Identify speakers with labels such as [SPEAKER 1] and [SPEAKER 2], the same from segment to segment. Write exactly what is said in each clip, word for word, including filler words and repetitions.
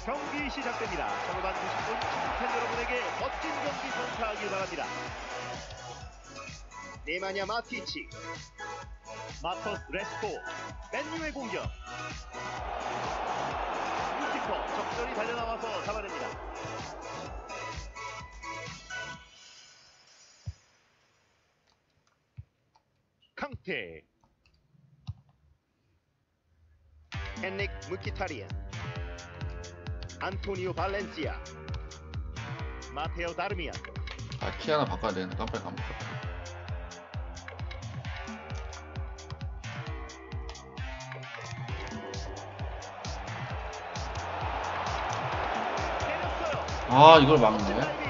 [SPEAKER 1] 경기 시작됩니다. 전후반 구십 분 축구팬 여러분에게 멋진 경기 선사하길 바랍니다. 네마냐 마티치, 마커스 레스포, 맨유의 공격. 골키퍼 적절히 달려나와서 잡아냅니다. 캉테, 엔릭 무키타리안, 안토니오 발렌시아, 마테오 다르미안.
[SPEAKER 2] 아, 키 하나 바꿔야 되는데 깜빡이 까먹었다. 아, 이걸 막네.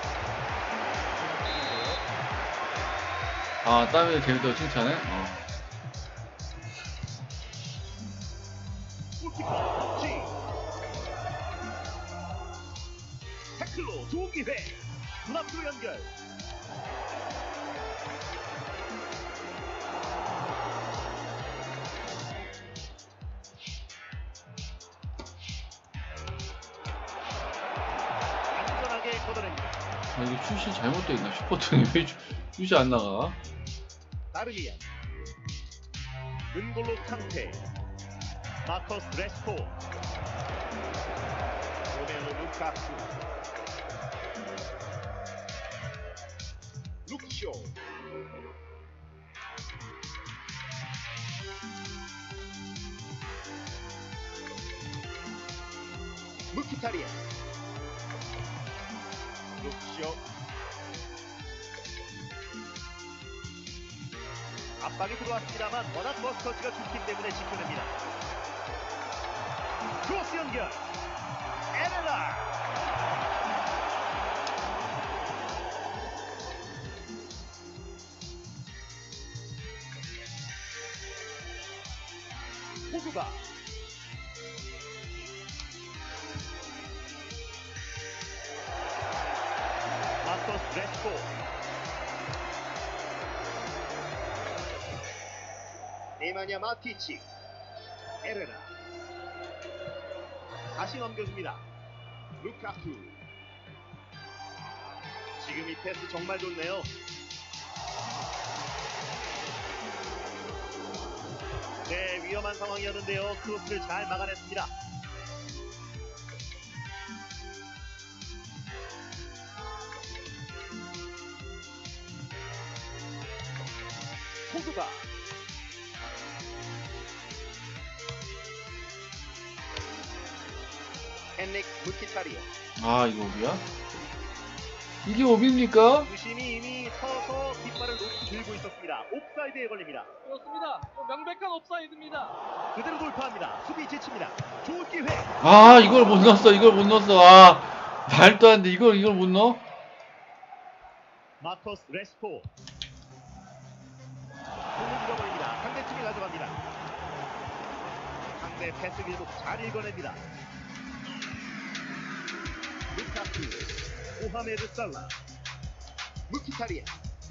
[SPEAKER 2] 아, 땀이 재밌다고 칭찬해? 어.
[SPEAKER 1] 골키퍼 지 태클로 좋은 기회. 눈앞으로 연결. 안전하게 걷어냅니다.
[SPEAKER 2] 아, 이거 슛이 잘못되어 있나? 슈퍼톤이 왜 슛이 안 나가?
[SPEAKER 1] 다르미안, 은골로 캉테, 마커스 레스포, 로멜로 루카쿠, 루크쇼, 무키타리안, 루크쇼. 압박이 들어왔습니다만 워낙 버스커즈가 좋기 때문에 지켜냅니다. 크로스 연결. 에레라. 호구가 마커스 레스포, 네마냐 마티치, 에레라. 다시 넘겨줍니다. 루카쿠. 지금 이 패스 정말 좋네요. 네, 위험한 상황이었는데요. 크로스를 잘 막아냈습니다. 호두가 엔릭 무키타리안.
[SPEAKER 2] 아, 이거 오비야? 이게 오비입니까?
[SPEAKER 1] 주심이 이미 서서 깃발을 높이 들고 있었습니다. 옵사이드에 걸립니다.
[SPEAKER 3] 그렇습니다. 명백한 옵사이드입니다.
[SPEAKER 1] 그대로 돌파합니다. 수비 지칩니다. 좋은 기회.
[SPEAKER 2] 아, 이걸 못 넣었어. 이걸 못 넣었어. 아, 말도 안 돼. 이걸 이걸 못 넣어?
[SPEAKER 1] 마커스 레스포. 공을 잃어버립니다. 상대팀이 가져갑니다. 상대 패스 길목 잘 읽어냅니다. 루카쿠, 모하메드 살라, 무키타리안.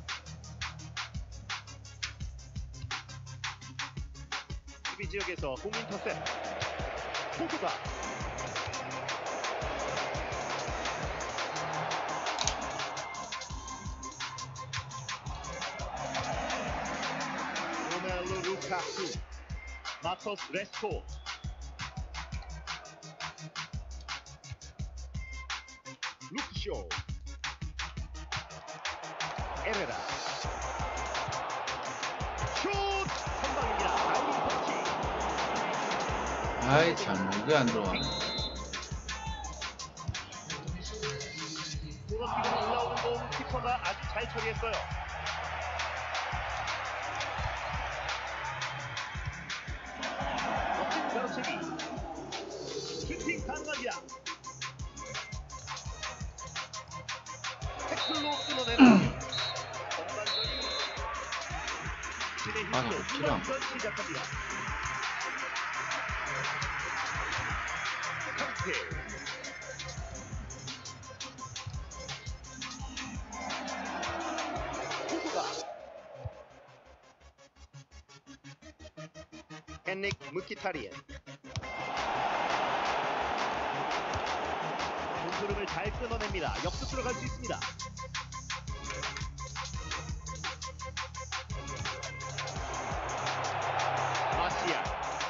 [SPEAKER 1] 수비 지역에서 공 인터셉. 호구가 로멜로 루카쿠, 마커스 레스포, 루크쇼, 에레라. 슛! 선방입니다. 다이빙 터치.
[SPEAKER 2] 아이, 참, 이게 안 들어가네.
[SPEAKER 1] 코너킥으로 올라오는 공 키퍼가 아주 잘 처리했어요. 멋진 가로채기. 슈팅 가능합니다. 태클로 끊어내는 전반전이 진의
[SPEAKER 2] 아니,
[SPEAKER 1] 힘으로
[SPEAKER 2] 필요 안
[SPEAKER 1] 후반전 시작합니다. 캉테, 호구가 엔릭 무키타리안, 흐름을 잘 끊어냅니다. 역습으로 갈 수 있습니다. 마시아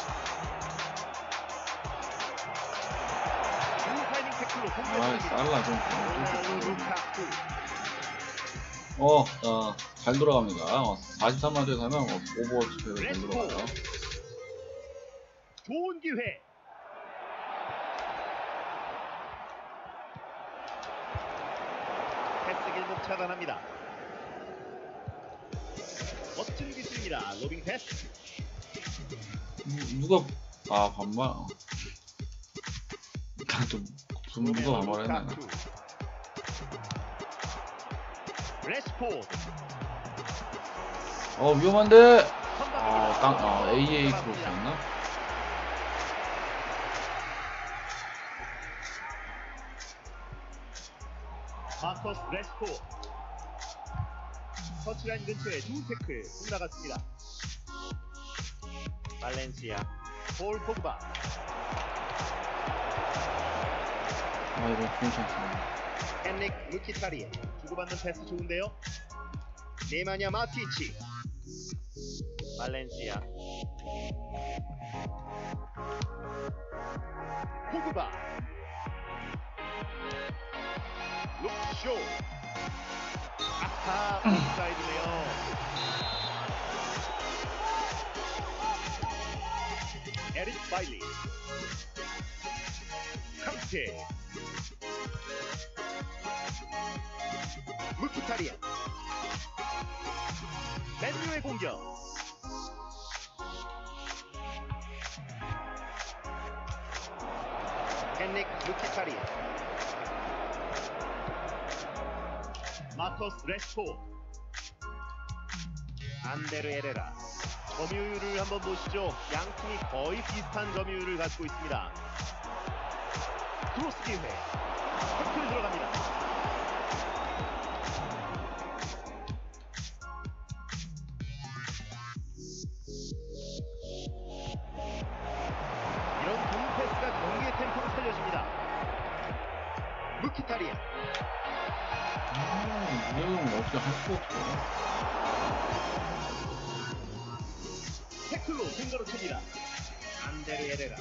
[SPEAKER 1] 타이밍 태클로
[SPEAKER 2] 아,
[SPEAKER 1] 공격합니다.
[SPEAKER 2] 살라 좀.
[SPEAKER 1] 로멜로 루카쿠.
[SPEAKER 2] 어, 어, 잘 돌아갑니다. 어, 사십삼 라운드에 가면 어, 오버워치 패가 잘
[SPEAKER 1] 레스포.
[SPEAKER 2] 돌아가요.
[SPEAKER 1] 좋은 기회. 패스 길목 차단합니다. 멋진 기술입니다. 로빙 패스.
[SPEAKER 2] 누- 누가 아 반말. 나좀 누가 반말했나?
[SPEAKER 1] 레스포드.
[SPEAKER 2] 어 위험한데.
[SPEAKER 1] 선방입니다.
[SPEAKER 2] 아, 땅, 아 에이에이 크로스였나?
[SPEAKER 1] 마커스 레스포드. 터치라인 근처에 두 태클 훅 나갔습니다. 발렌시아 볼 포그바.
[SPEAKER 2] 아 이거 좋은 찬스네.
[SPEAKER 1] 헨릭 루키타리에 주고받는 패스 좋은데요. 네마냐 마티치. 발렌시아 포그바. 룩쇼. 아하 옵사이드네요. 에릭 바일리. 캉테. 무키타리아. 맨유의 공격. 헨릭 무키타리아. 마커스 레스포. 안데르 에레라. 점유율을 한번 보시죠. 양 팀이 거의 비슷한 점유율을 갖고 있습니다. 크로스 기회. 태클 들어갑니다. 이런 공 패스가 경기의 템포를 살려줍니다. 무키타리아.
[SPEAKER 2] 음, 이건 어떻게 할 수가 없어.
[SPEAKER 1] 태클로 근거로 칩니다. 안데르 에레라.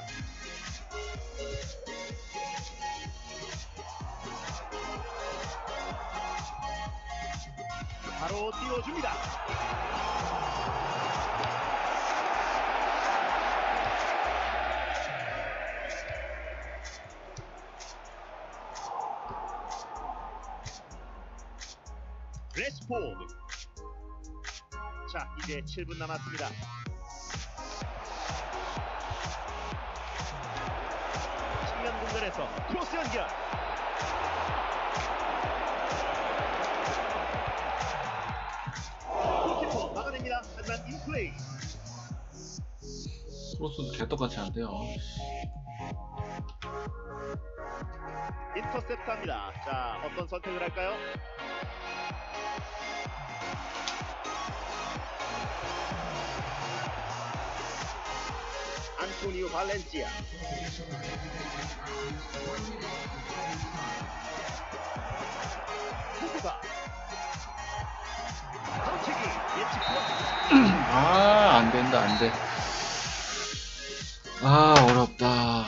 [SPEAKER 1] 바로 띄워줍니다. 레스포드. 자, 이제 칠 분 남았습니다. 측면 공간에서 크로스 연결. 골키퍼 막아냅니다. 하지만 인플레이.
[SPEAKER 2] 크로스도 개떡같이 안 돼요.
[SPEAKER 1] 인터셉트합니다. 자, 어떤 선택을 할까요? 안토니오 발렌시아. 포그바. 터치기 예측 플러스.
[SPEAKER 2] 아, 안 된다, 안 돼. 아, 어렵다.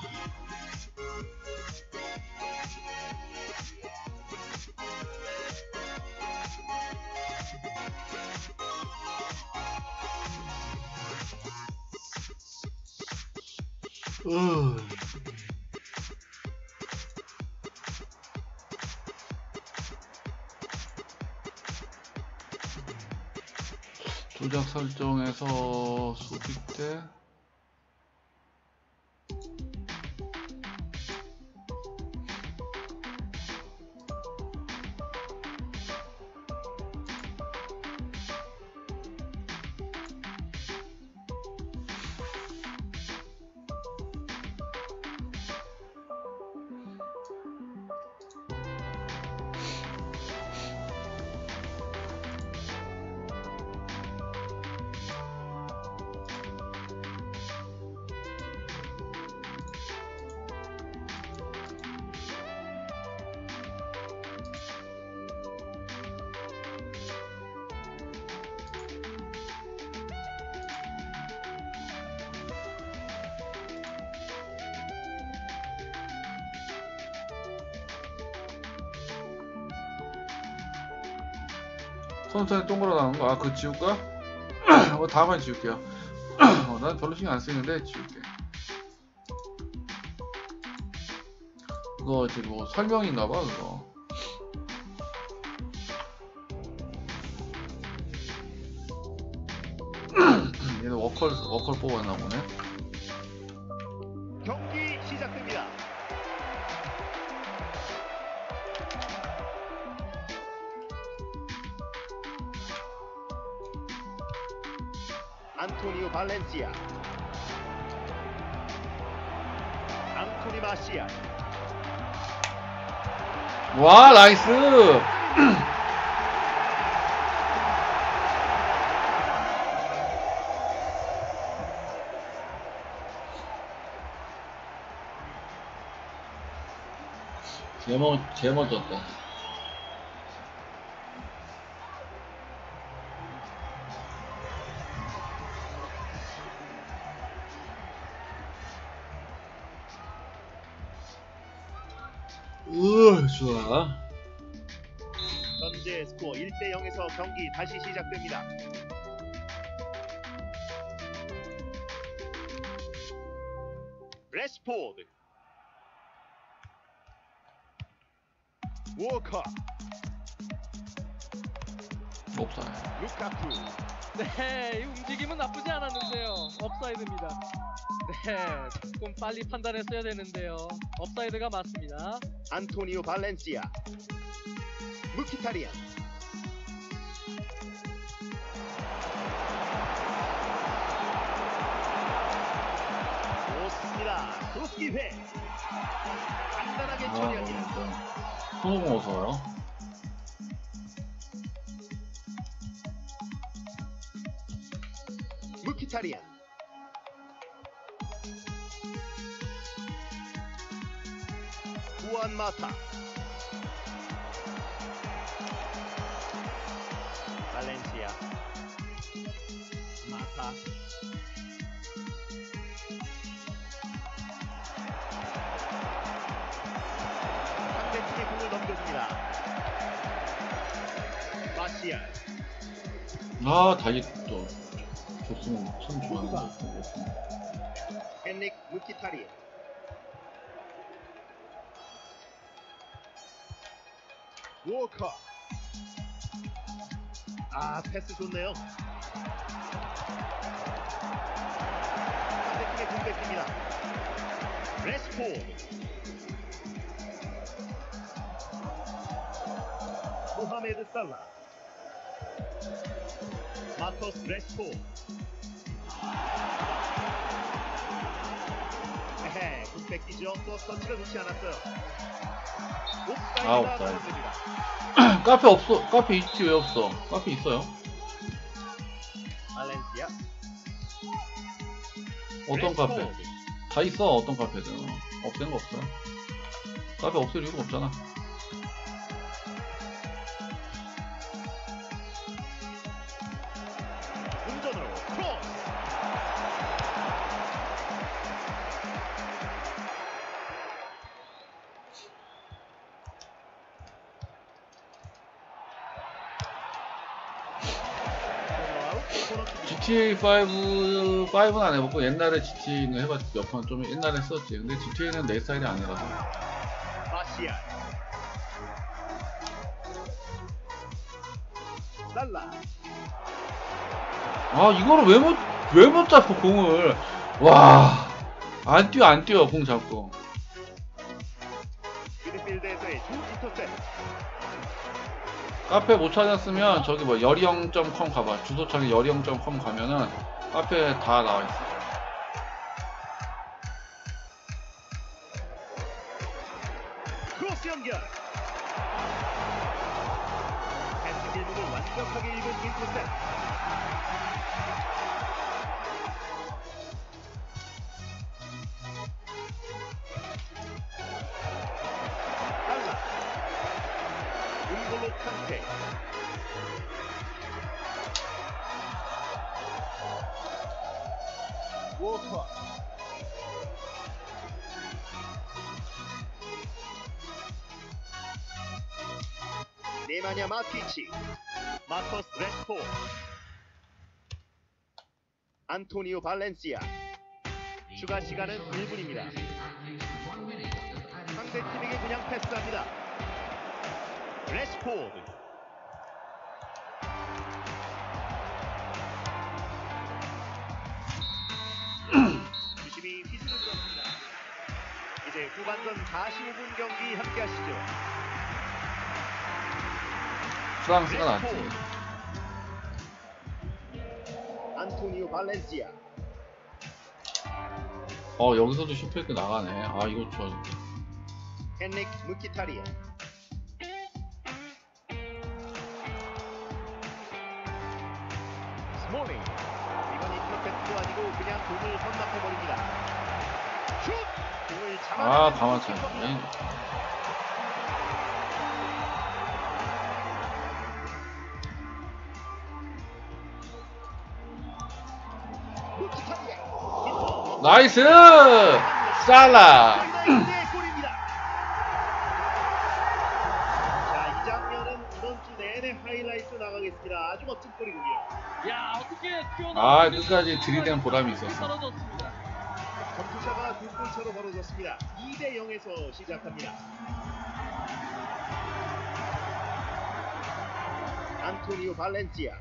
[SPEAKER 2] 으. 조작 설정에서 수비 때 손톱에 동그랗게 나오는 거. 아, 그거 지울까? 어, 다음에 지울게요. 어, 난 별로 신경 안 쓰이는데 지울게. 그거 지금 뭐 설명인가봐 그거. 얘는 워컬 워컬 뽑았나 보네.
[SPEAKER 1] 경기 시작됩니다. 안토니오 발렌시아, 앙토니 마시아.
[SPEAKER 2] 와, 나이스. 제멋 제멋졌다. 으, 좋아.
[SPEAKER 1] 현재 스코어 일 대 영에서 경기 다시 시작됩니다. 레시포드, 워커,
[SPEAKER 2] 없어요.
[SPEAKER 1] 루카쿠.
[SPEAKER 3] 네, 이 움직임은 나쁘지 않았는데요. 업사이드입니다. 네, 조금 빨리 판단했어야 되는데요. 업사이드가 맞습니다.
[SPEAKER 1] 안토니오 발렌시아, 무키타리안. 좋습니다. 크로스 기회. 간단하게
[SPEAKER 2] 아,
[SPEAKER 1] 처리합니다.
[SPEAKER 2] 손오공 어서요.
[SPEAKER 1] 무키타리안, 후안 마타, 발렌시아, 마타. 상대팀의 공을 넘겨줍니다. 마시아,
[SPEAKER 2] 아, 다이 또 줬으면 참 좋았는데.
[SPEAKER 1] 헨릭 무키타리안, 워커. 아, 패스 좋네요. 상대팀의 공백입니다. 레시포드, 모하메드 살라, 마토스 레시포드. 에헤, 공백이죠. 또 터치가 좋지 않았어요.
[SPEAKER 2] 아,
[SPEAKER 1] 옵사이드가
[SPEAKER 2] 옵사이드.
[SPEAKER 1] 선언됩니다.
[SPEAKER 2] 카페 없어. 카페 있지 왜 없어? 카페 있어요.
[SPEAKER 1] 발렌시아,
[SPEAKER 2] 어떤 카페?
[SPEAKER 1] 레시포드.
[SPEAKER 2] 다 있어. 어떤 카페든. 없앤 거 없어요. 카페 없을 이유가 없잖아.
[SPEAKER 1] 운전으로 크로스.
[SPEAKER 2] 지티에이 파이브, 파이브는 안 해봤고 옛날에 지티에이는 해봤지. 몇 번 좀 옛날에 썼지. 근데 지티에이는 내 스타일이 아니라서.
[SPEAKER 1] 마시아, 살라,
[SPEAKER 2] 아, 이거를 왜 못, 왜 못 잡고 공을. 와, 안 뛰어, 안 뛰어, 공 잡고.
[SPEAKER 1] 미드필드에서의 두 인터셉트.
[SPEAKER 2] 카페 못 찾았으면 저기 뭐 여리형 닷 컴 가봐. 주소창에 여리형 닷 컴 가면은 카페 다 나와있어.
[SPEAKER 1] 크로스 연결. 패스 길목을 완벽하게 읽은 인터셉트. 살라, 웅골로 칸테. 워커, 네마냐 마티치, 마커스 레스포, 안토니오 발렌시아. 추가 시간은 일 분입니다. 상대팀에게 그냥 패스합니다. 레시포드. 주심이 휘슬을 불었습니다. 이제 후반전 사십오 분 경기 함께 하시죠.
[SPEAKER 2] 프랑스가 낫지.
[SPEAKER 1] 안토니오 발렌시아.
[SPEAKER 2] 어 여기서도 슈페크 나가네. 아 이거 저
[SPEAKER 1] 헨릭 무키타리안. 스몰링. 이번이 퍼펙트도 아니고 그냥 공을 헌납해버립니다. 슛! 공을 잡아.
[SPEAKER 2] 아 가만찮네.
[SPEAKER 1] 무키타리안.
[SPEAKER 2] 나이스! 살라!
[SPEAKER 1] 골입니다. 자, 이 장면은 이번 주 내내 하이라이트 나가겠습니다. 아주 멋진 골이군요.
[SPEAKER 3] 야, 어떻게 튀어나오는
[SPEAKER 2] 아 끝까지 들이댄 보람이 있었어.
[SPEAKER 3] 떨어졌습니다.
[SPEAKER 1] 점수차가 두 골차로 벌어졌습니다. 이 대 영에서 시작합니다. 안토니오 발렌시아.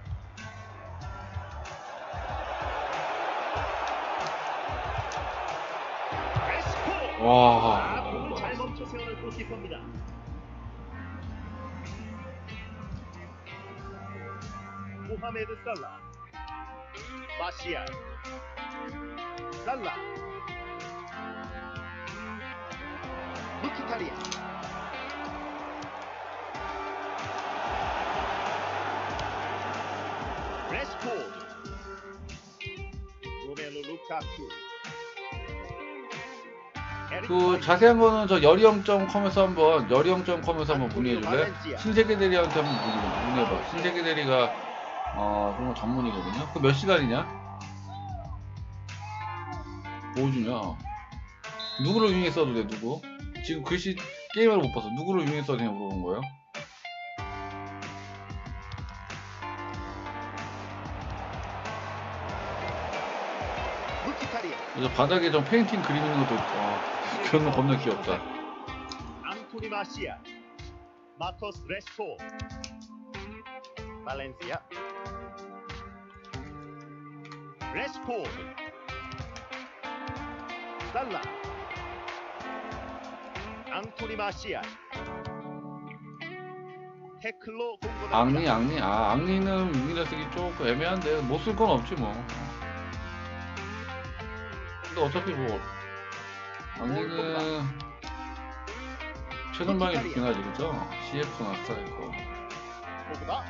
[SPEAKER 1] 레스포.
[SPEAKER 2] 와.
[SPEAKER 1] 아, 공을 잘 멈춰 세우는 골키퍼입니다. 모하메드 살라. 마시아. 살라. 무키타리안. 레스포드. 로멜로 루카쿠. 에릭
[SPEAKER 2] 그
[SPEAKER 1] 바이.
[SPEAKER 2] 자세한 거는 저 여리영 점 컴에서 한번 여리영 점 컴에서 한번 문의해 줄래? 신세계 대리한테 한번 문의- 문의해봐. 신세계 대리가 어 그런 거 전문이거든요. 그 몇 시간이냐? 뭐 주냐? 누구를 이용했어도 돼 누구? 지금 글씨 게임을 못 봐서 누구를 이용했어도 되냐 물어본 거예요?
[SPEAKER 1] 무키타리안.
[SPEAKER 2] 그래서 바닥에 좀 페인팅 그림 있는 것도 있고 아, 그런 거 겁나 귀엽다.
[SPEAKER 1] 앙토니 마시아. 마커스 레스포. 발렌시아. 레스포. 살라. 앙토니 마시아. 태클로 공격합니다.
[SPEAKER 2] 앙리 앙리 아 앙리는 위기나 쓰기 조금 애매한데 못 쓸 건 없지 뭐. 근데 어차피 뭐 앙리는 최전방에 좋긴 하지 그죠? 씨에프나 스타일거.
[SPEAKER 1] 포그바.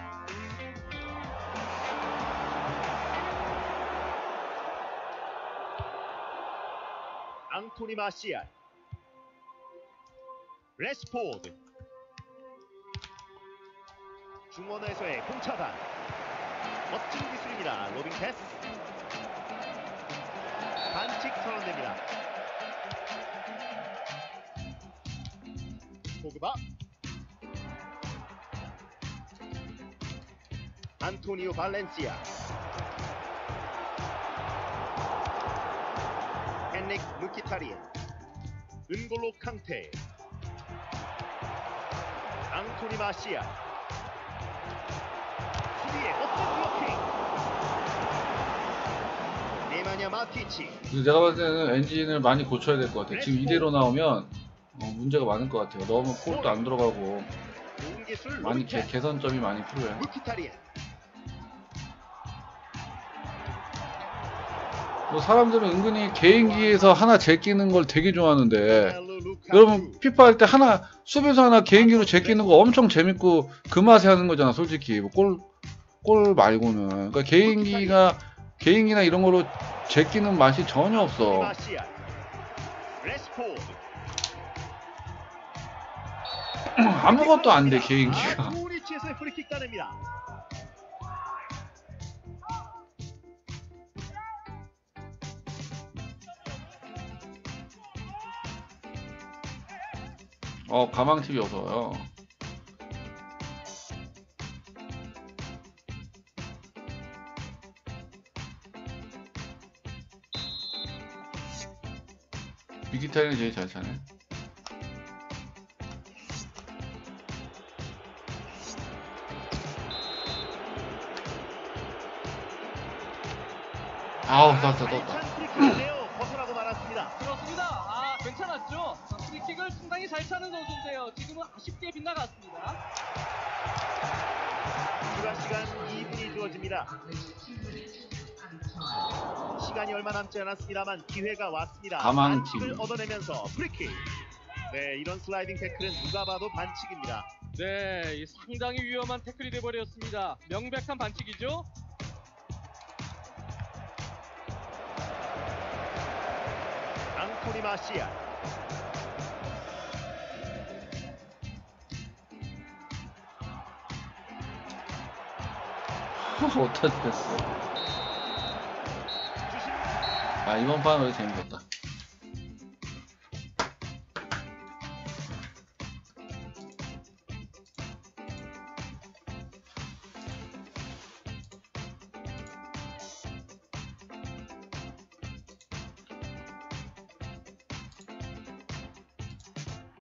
[SPEAKER 1] 앙토니 마시아. 레스포드. 중원에서의 공차단. 멋진 기술입니다. 로빙 패스. 반칙 선언됩니다. 포그바. 안토니오 발렌시아. 헨릭 무키타리안. 은골로 캉테. 앙토니 마시아. 수비에 멋진 블로킹. 네마냐 마티치.
[SPEAKER 2] 그래서 내가 봤을 때는 엔진을 많이 고쳐야 될 것 같아. 지금 이대로 나오면 어, 문제가 많을 것 같아요. 너무 골도 안 들어가고
[SPEAKER 1] 좋은 기술
[SPEAKER 2] 많이
[SPEAKER 1] 로빙
[SPEAKER 2] 개,
[SPEAKER 1] 패스.
[SPEAKER 2] 개선점이 많이 필요해.
[SPEAKER 1] 무키타리안.
[SPEAKER 2] 뭐 사람들은 은근히 개인기에서 하나 제끼는 걸 되게 좋아하는데
[SPEAKER 1] 로멜로 루카쿠.
[SPEAKER 2] 여러분 피파 할 때 하나 수비수 하나 개인기로 제끼는 거 엄청 재밌고 그 맛에 하는 거잖아 솔직히 뭐 골, 골 말고는. 그러니까 개인기가 개인기나 이런 거로 제끼는 맛이 전혀 없어.
[SPEAKER 1] 마시아. 레스포드.
[SPEAKER 2] 아무것도 안 돼 개인기가.
[SPEAKER 1] 아, 좋은 위치에서 프리킥 따냅니다.
[SPEAKER 2] 어 가망티비 어서요. 미키타리는 제일 잘 차네. 아우, 떴다, 떴다.
[SPEAKER 1] 알찬 프리킥인데요. 벗어나고 말았습니다.
[SPEAKER 3] 그렇습니다. 아, 괜찮았죠? 프리킥을 상당히 잘 차는 선수인데요. 지금은 아쉽게 빗나갔습니다.
[SPEAKER 1] 추가 시간 이 분이 주어집니다. 시간이 얼마 남지 않았습니다만 기회가 왔습니다.
[SPEAKER 2] 가만
[SPEAKER 1] 반칙을
[SPEAKER 2] 팀.
[SPEAKER 1] 얻어내면서 프리킥. 네, 이런 슬라이딩 태클은 누가 봐도 반칙입니다.
[SPEAKER 3] 네, 이 상당히 위험한 태클이 돼버렸습니다. 명백한 반칙이죠?
[SPEAKER 1] 앙토니 마시아.
[SPEAKER 2] 어디다 됐어.
[SPEAKER 1] 주심
[SPEAKER 2] 아, 이번 판은 왜 재밌었다.